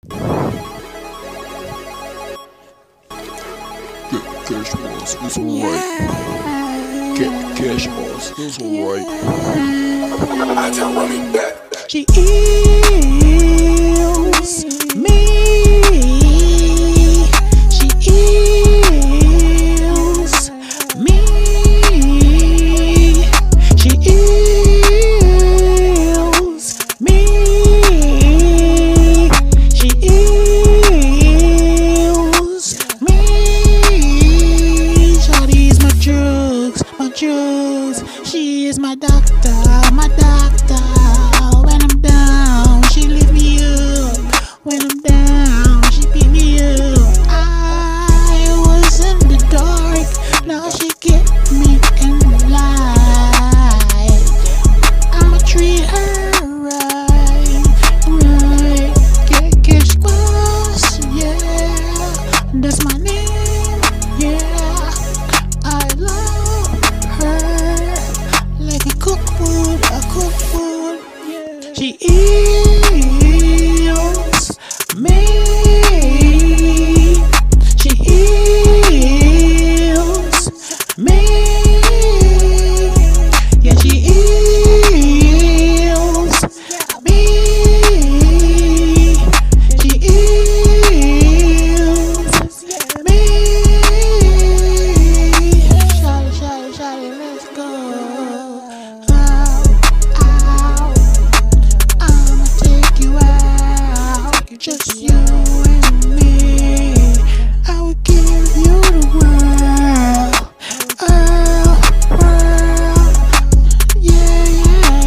Cash boss, it's alright. Cash boss, it's alright. I tell Rummy that She is me. She is me. She is me. She is me. Shawty is my drugs, my drugs. She is my doctor, my doctor. When I'm down, she lift me up. When I'm down, she pick me up. I was in the dark, now she get me in the light. I'ma treat her right, right. Cash boss, yeah, that's my name, yeah. I love her like a cook food, yeah. She is me. She is me. Yeah, she is me. She is me. Shawty, let's go. I'ma take you out, just you and me. I will give you the world, world. Yeah,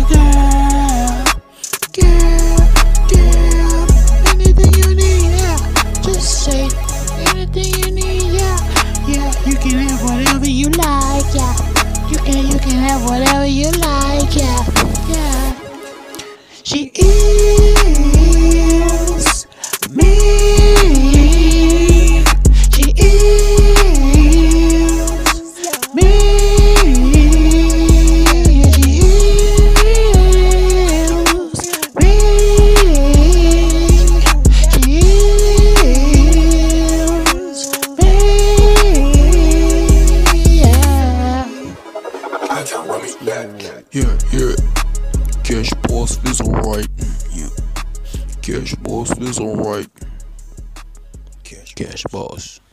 girl, anything you need, yeah. Just say anything you need, yeah. You can have whatever you like, yeah. You can have whatever you like, yeah. She is me. She is me. She is me. She is me. Yeah. I tell Rummy that. Yeah. Cash boss is alright. Yeah. Cash boss is alright. Cash boss.